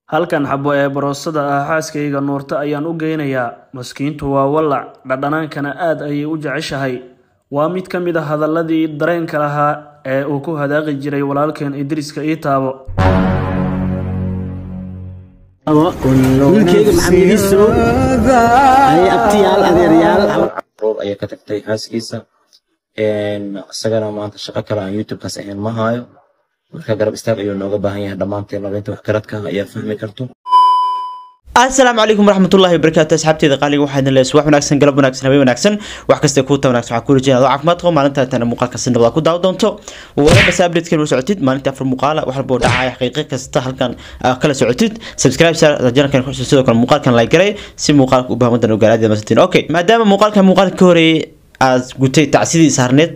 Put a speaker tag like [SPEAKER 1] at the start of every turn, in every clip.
[SPEAKER 1] halkan xabo ee baroosada ah xaaskayga Nuurta ayaan u geynayaa maskiintu waa walac dhadhanaankana aad ayay u jeceshahay waa mid ka mid ah hadaladii dareenka lahaa ee uu ku hadaaqi jiray walaalkeen Idriiska Itaabo
[SPEAKER 2] wiilkayga maxamed iso ay abtiyaal adeeryaal
[SPEAKER 3] ay ka tagtay xaaskiisa asagana maanta shaqo kale aan YouTube kaas ahayn ma hayo marka garab istaag ayuu nooga baahan yahay dhamaanteen labada wax karadka ayaa fahmi karto.
[SPEAKER 4] السلام عليكم ورحمة الله وبركاته أصحابتي قالي واحد من الأسواق وناكسن قلب وناكسن هبي وناكسن وحكست كوتا وناكسن عكول جينا ضعف ماتهم ما أنت أنا مقال كسن الله كودا ودونتو ولا بس أبديت كل سعوديد ما أنت في المقالة وحرب ودعاية حقيقية كستحل كان كل سعوديد سبسكرايب صار رجعنا كان خوش السوداء كان مقال كان لايك رأي سي مقال وبها مدن وقال هذا مسنتين أوكي ما دام مقال كان مقال كوري as قلت تعسيدي سهرنت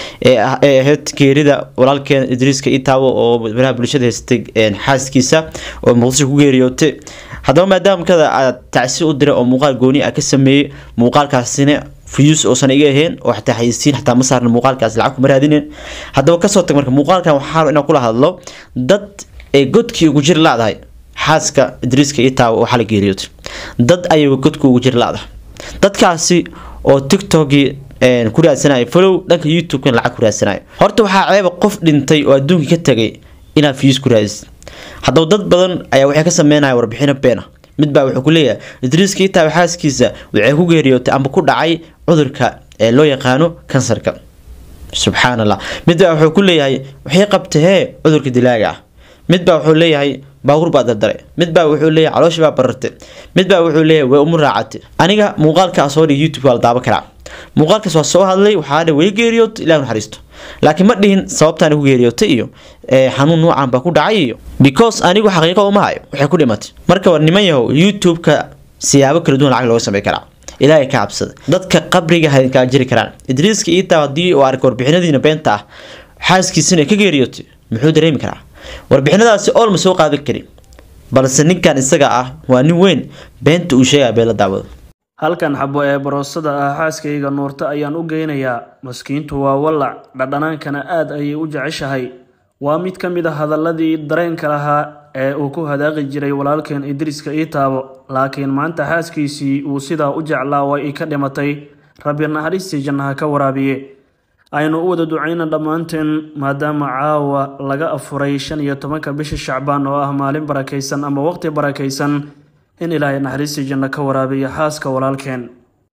[SPEAKER 4] هاد كيريدا ولكن إدريسك إيتاو أو بنها بلشة هستج حاس كيسة ومغصش كوجيريوت هذا ما دام كذا تعسيد أدرى أو مقال جوني أكسمي مقال كاسينة فيوس أو سنة هين وحتى حيسين حتى مصار المقال كاس العكم مرادين هذا وكسرت مرك مقال كان حار إنه كل هذا ضد جود كي وجير لا هاي حاسك إدريسك إيتاو وحال جيريوت ضد أي جود كي وجير لا ضد كاسي أو تيك توكي كوريا سناي فلو دانك يوتيوب كان لعب كوريا سناي horta waxa ceeb qof dhintay oo adduunka ka tagay ina fiis kurays hadda dad badan ayaa waxay ka sameynayaan warbixino beena mid baa wuxuu ku leeyahay Idriiska Itaabo xaaskiisa waxay ku geeriyootay ama ku dhacay cudurka ee loo yaqaano kansarka subhanallah mid baa wuxuu ku leeyahay waxay qabtay cudurka dilaaga ah mid baa wuxuu leeyahay baawur baa dardaray mid baa wuxuu leeyahay caloosh baa barartay mid baa wuxuu leeyahay way umur raacatay aniga muuqaalka soo dhig YouTube wala daaba kara muuqaalkaas waa soo hadlay waxa way geeriyood ilaahay naxariisto laakiin ma dhihin sababtaan ugu geeriyootay iyo xanuun noocan ba ku dhacay iyo because anigu xaqiiqo uma hayo waxay ku dhimatay marka war niman yahow YouTube-ka siyaabo kala duwan lacag looga sameey karaa ilaahay ka cabsada dadka qabriga hayn ka jiri karaan Idriiska Itaabo hadii uu arko warbixinadiina beenta ah xaaskiisina ka geeriyootay muxuu dareemi karaa warbixinadaasi oo ma soo qaadan karin balse ninkan isaga ah waa nin weyn beenta uu sheegay beel daawada
[SPEAKER 1] halkan xabo ee baroosada ah xaaskayga Nuurta ayaan u geynayaa maskiintu waa walac dhadhanaankana aad ayay u jeceshahay waa mid ka mid ah hadaladii dareenka lahaa ee uu ku hadaaqi jiray walaalkeen Idriiska Itaabo laakiin maanta xaaskiisii uu sida u jeclaa way ka dhimatay rabbi naxariistii jannaha ka waraabiye aynu u wada ducayna dhamaanteen maadaama caawa laga afuray 15 bisha Shacbaan oo ah maalin barakaysan ama waqti barakaysan in ilaahay naxariistii janna ka waraabiyo xaaska walaalkeen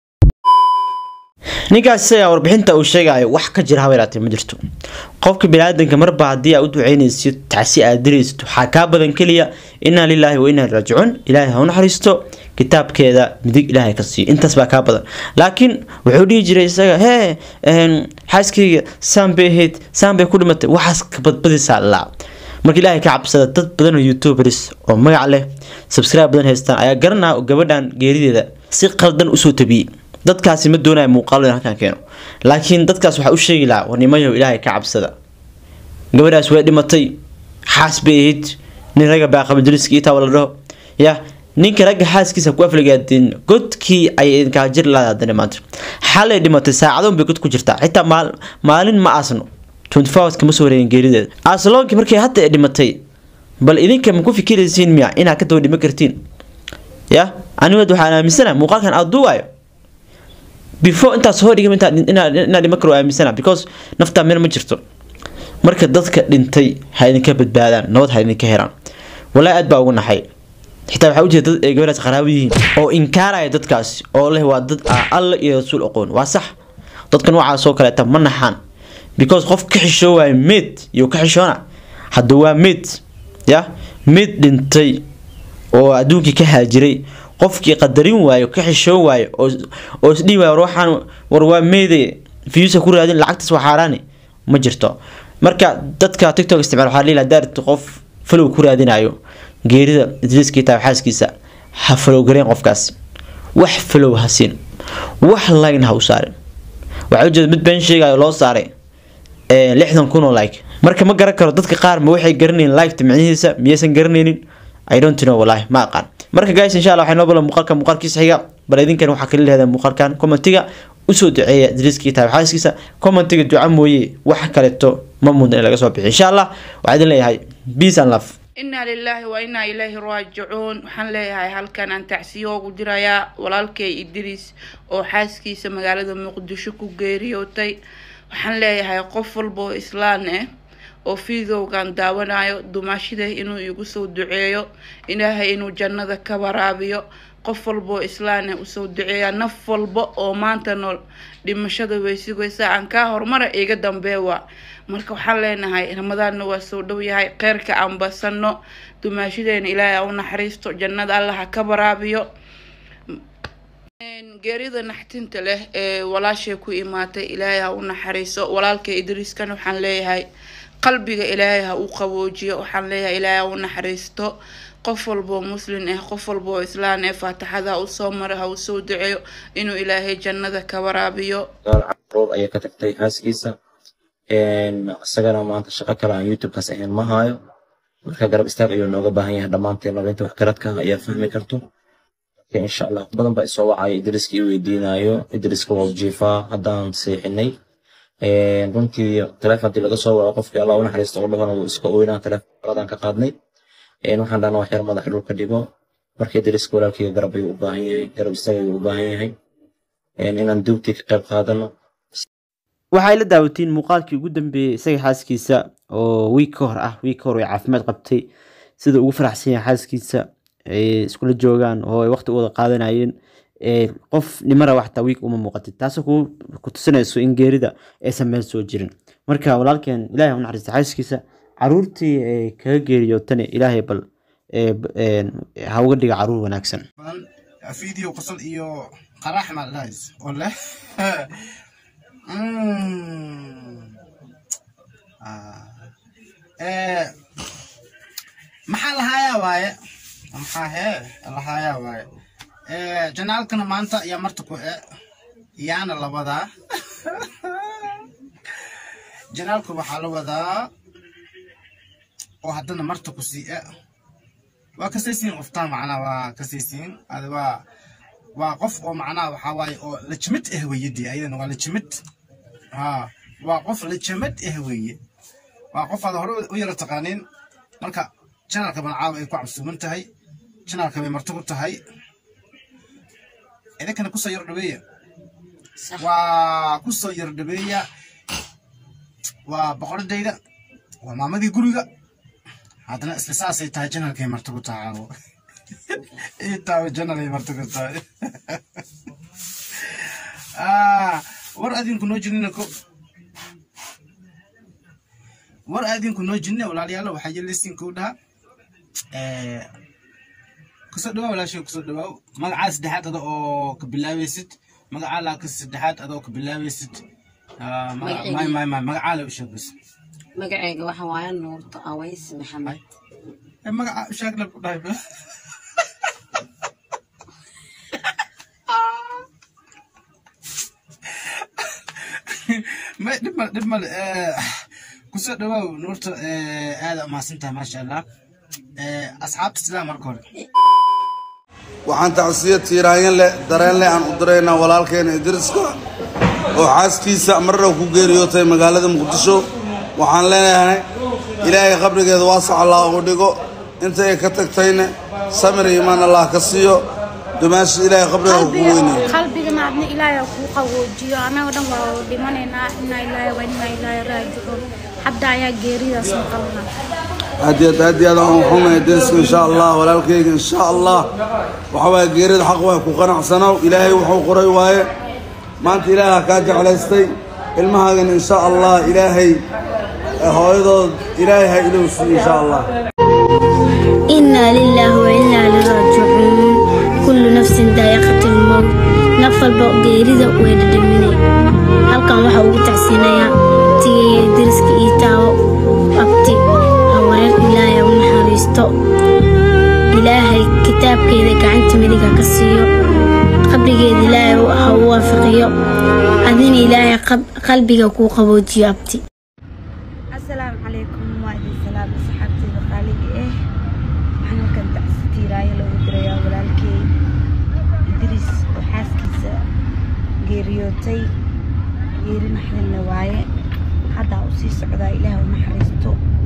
[SPEAKER 4] ninkaas ayaa warbixinta uu sheegay wax ka jira habeeraatay ma jirto qofka bini'aadanka marba hadii aad u duceynaysid taasi aad diraysid waxa ka badan kaliya inna lillahi wa inna ilaihi raaji'uun ilaahay ha u naxariisto kitaabkeeda midig ilaahay ka sii intaas baa ka badan laakiin wuxuu dhigi jiray isaga xaaskayga saambay ku dhimatay waxaas ka badbadisa la markii ilaahay ka cabsada dad badan oo YouTubers oo magac leh subscribe badan haystaan ayaa garanaa gabadhan geerideeda si qaldan u soo tabiyay dadkaasi ma doonayaan muuqaalada halkan keeno laakiin dadkaas waxa uu sheegi lahaa wanimayo ilaahay ka cabsada gabadhaas way dhimatay xaas beeyid nin raga baa qaba Idriiska Itaabo la dhaho ya ninka raga xaaskiisa ku aflagaadin godkii ay ka jir laadana maanta xalay dhimatay saacado bay god ku jirtaa xitaa maalin ma aasno 24 hours kama soo wareegin geerideeda asaloonkii markay hadda dhimatay bal idinka ma ku fikiraysiin miya ina ka doo dhima kartiin ya anigu waxaan aaminsanahay muuqaalkan aad duuwayo before inta soo dhigay ina dhima karo aaminsanahay because nafta meel ma jirto marka dadka dhintay ha idinka badbaadaan nabad ha idinka helaan walaa aad baa ugu naxay xitaa waxa u jeedaa dad gabadhaas qaraawiyiin oo inkaaraya dadkaas oo leh waa dad alla iyo rasuul aqoon waa sax dadkan waxa soo kale ma naxaan because qof ka xishoo way mid iyo ka xishoona hadda waa mid ya mid dhintay oo adduunka ka haajiray qofkii qadarin waayo ka xishoo waayo oo isdii waayo ruuxan war waa meeday fiisa ku raadin lacagtaas waa xaraani ma jirto marka dadka TikTok isticmaal waxa leeyahay daarto qof follow ku raadinayo geerida Idriiska Itaabo xaaskiisa ha follow gareen qofkaas wax follow hasin wax line ha u saarin waxa uu jeed mid been sheegayo loo saaray 60,000 oo like marka ma garan karo dadka qaar ma waxay garanayeen like timciisa miyaysan garanaynin I don't know wallahi ma aqaan marka guys insha Allah waxaan noo bala muuqaalkiisa xiga bal idinkan waxa kale leedahay muuqaalkan commentiga u soo duceeya Idriiska Itaabo xaaskiisa commentiga duca mooyee wax kale to ma muddo laga soo bixin insha Allah waxaan leeyahay peace and love
[SPEAKER 5] إنا لله وإنا إليه راجعون وحن ليهاي halkan aan tacsiyo ugu dirayaa walaalkay Idris oo xaaskiisa magaalada Muqdisho ku geeriyootay waxaan leeyahay qof walba oo islaan ah oo fiidowgan daawanayo dumaashida inuu igu soo duceeyo Ilaahay inuu jannada ka waraabiyo qof walba oo islaan ah u soo duceeya naf walba oo maanta nool dhimashada weysigaysa aan ka hormar iga dambeewa marka waxaan leenahay Ramadaan waa soo dhow yahay qeyrka aan basano dumaashideen Ilaahay u naxariisto jannada Allah ka waraabiyo geerida naxtinta leh ee walaashay ku imaatay Ilaahay u naxariiso walaalkay Idris kan waxaan leeyahay qalbiga Ilaahay u qaboojiyo waxaan leeyahay Ilaahay u naxariisto qof walba muslim ah qof walba islaan ah faataxada u soo maray u soo duceeyo inuu Ilaahay jannada ka waraabiyo
[SPEAKER 3] caruur ayaa ka tagtay xaaskiisa asagana maanta shaqo kale aan YouTube kaas ahayn ma hayo marka garab istaag ayuu nooga baahan yahay dhamaanteen labaynta wax karadka ayaa fahmi karto insha Allah badan ba soo wacay Idriskii weydiinayo Idriska waa jiifaa haddaan seexinay runtii telefoontii laga soo waco qofkii Allah u naxariisto oo dhahan uu iska ooynaa telefoonkadan ka qaadnay waxaan dhahnaa wax yar madax dhulka dhigo markii Idriska walaalkii garab ayuu u baahan yahay garab istaag ayuu u baahan yahay inaan duubtii ka qayb qaadano
[SPEAKER 4] waxay la daawatiin muuqaalkii ugu dambeeyay isaga xaaskiisa oo week ka hor ay caafimaad qabtay sida ugu faraxsan yahay xaaskiisa ay iskula joogaan oo ay waqti wada qaadanayeen qof nimara waxta week uma muuqatay taasoo ku tusinayso in geerida ay sameyn soo jirin marka walaalkeen Ilaahay u naxariisto xaaskiisa caruurtii ay kaga geeriyootana Ilaahay bal ha uga dhiga caruur wanaagsan
[SPEAKER 2] فيديو قصل إيو قراح مع اللايز ولا محل هايا واي محل واي جنالكنا مانتا يا مرتكو يانا لبدا جنالكو بحالو بدا وحدنا مرتكو سيئة وكسيسين قفتان معنا وكسيسين هذا وقف ومعنا وحواي لجمت إهويدي أيضا ولجمت وقف لجمت إهوية وقف هذا هو ويرى تقانين مركا جنال كمان عاوي يقع بسومنتهاي جنال كمان مرتبطهاي إذا كان قصة يردبية وقصة يردبية وبقر الديدة ومامدي قريقة هذا أساسا يتهاي جنال كمان مرتبطها إيه جنال مرتبطها ورأدين كنو جنينكو ورأدين كنو جنين ولا ليالا وحاجة لسين كودها كسدوا ولا شيء كسدوا ما عاس دحات هذا أو كبلاويست ما عالا كسدحات هذا أو كبلاويست ما عالا وش بس
[SPEAKER 6] magacayga waxa waaye Nuurta Aways Maxamed
[SPEAKER 2] magaca shaqla ku dhahay ما دم كسدوا نورتا هذا ما سنتها ما شاء الله أصحاب السلام عليكم
[SPEAKER 7] waxaan tacsiyo tiiraayan leh dareen leh aan u direynaa walaalkeena Idriska oo xaaskiisa marna ku geeriyootay magaalada Muqdisho waxaan leenahay Ilaahay qabrigeeda waasac Allah ugu dhigo inta ay ka tagtayna samir iimaan Allah ka siiyo dumaashi Ilaahay qabrigeeda ku weynayo
[SPEAKER 8] qalbiga maadna Ilaahay ku qaboojiyo anaga dhan waa dhimanayna inna Ilaahay wa inna Ilaahi raaji'uun hadda ayaa geeridaas maqalna
[SPEAKER 7] هادي هذا هم يدرس إن شاء الله ولكن إن شاء الله وحوا جيرد حق وقناع سنة وإلهي وحو قري واي ما أنت إله كاج على استي المهاجن إن شاء الله إلهي هايضا إلهي إلوس إن شاء الله
[SPEAKER 8] إنا لله وإنا إليه راجعون كل نفس ذائقة الموت نفل بقيرده وين دمني هل كان waxa ugu tacsiinaya tigay diriska ii taawo abti Ilaahay u naxariisto Ilaahay kitaabkeeda gacanta midiga ka siiyo qabrigeeda Ilaahay ha u waafaqiyo adin Ilaahay qalbiga ku qaboojiyo abti
[SPEAKER 9] Assalaamu calaykum wa salaam saxaabtayda qaaliga waxaan halkan tacsiiraya loo diraya walaalkay Idris oo xaaskiisa geeriyootay geeri naxdin waaye hadda uu sii socdaa Ilaahay u naxariisto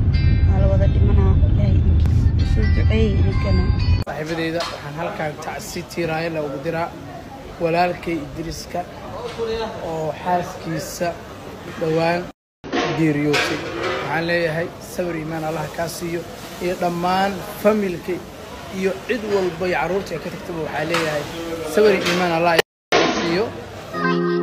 [SPEAKER 9] على وضع دمنا لا يدنكيس سودعي لكنا
[SPEAKER 10] صاحبتي waxaan halkaan tacsi tiiraay la ugu diraa walaalkay Idriiska oo xaaskiisa dhawaan geeriyootay waxaan leeyahay sabir iimaan Allah ka siiyo iyo dhammaan familkay iyo cid walba caruurta ka tagtay waxaan leeyahay sabir iimaan Allah siiyo